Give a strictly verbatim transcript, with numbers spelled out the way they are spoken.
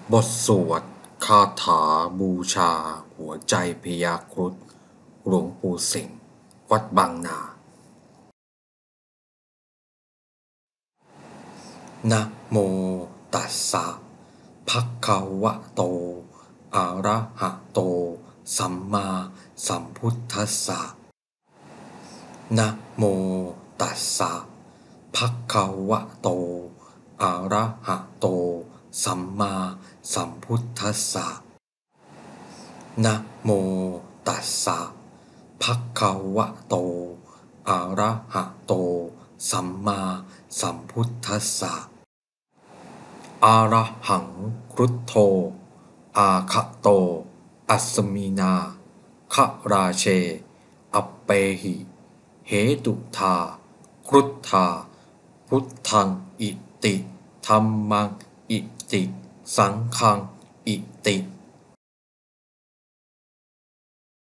บทสวดคาถาบูชาหัวใจพญาครุฑหลวงปู่สิงห์วัดบางนานะโมตัสสะภะคะวะโตอะระหะโตสัมมาสัมพุทธัสสะนะโมตัสสะภะคะวะโตอะระหะโตสัมมาสัมพุทธัสสะนะโมตัสสะภะคะวะโตอะระหะโตสัมมาสัมพุทธัสสะอะระหังครุฑโธอาคะโตอัสสมินาคะราเชอัปเปหิเหตุธาครุฑธาพุทธังอิติธัมมังอิติสังฆังอิติ